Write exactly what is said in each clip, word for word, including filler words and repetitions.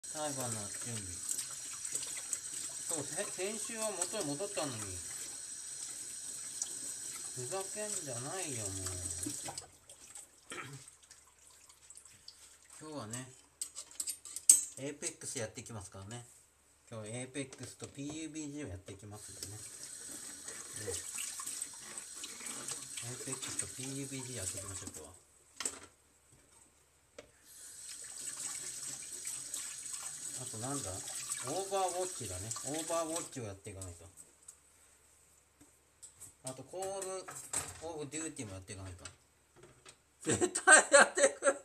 裁判の準備。そう、せ先週は元に戻ったのに。ふざけんじゃないよ、もう。今日はね、エーペックス やっていきますからね。今日 エーペックス と ピーユービージー をやっていきますんでね。で エーペックス と ピーユービージー やっていきましょう、今日は。あとなんだ、オーバーウォッチだね。オーバーウォッチをやっていかないと。あとコールオブデューティもやっていかないと。絶対やってくれ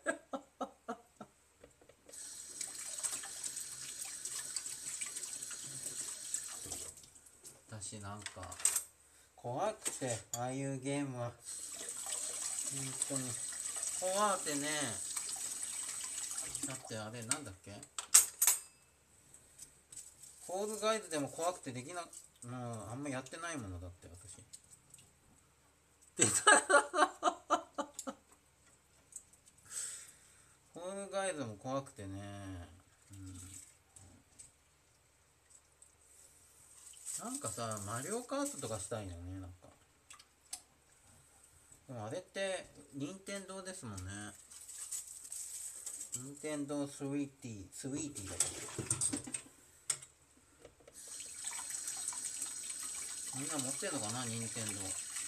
私なんか怖くて、ああいうゲームは本当に怖くてね。だってあれなんだっけ、コールガイドでも怖くてできな、もうあんまやってないものだって私。コールガイドも怖くてね、うん、なんかさ、マリオカートとかしたいのね、なんか。でもあれって任天堂ですもんね。任天堂スイーティースイーティーだからみんな持ってんのかな、任天堂。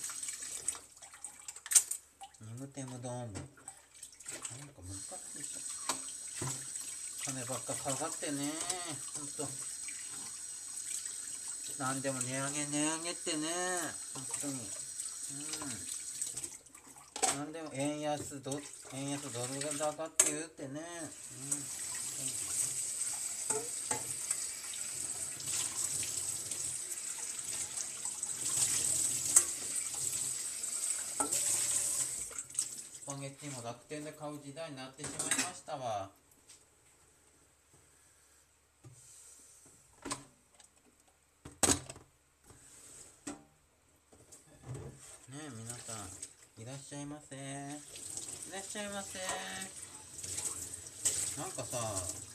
ニムテムドーム、なんか難しいさ、金ばっかかかってね、ほんとなんでも値上げ値上げってね、本当に。うん、なんでも円安ド円安ドル高って言うってね、うん、スパゲッティも楽天で買う時代になってしまいましたわ。ねえ、皆さんいらっしゃいませ、いらっしゃいませ。なんかさ、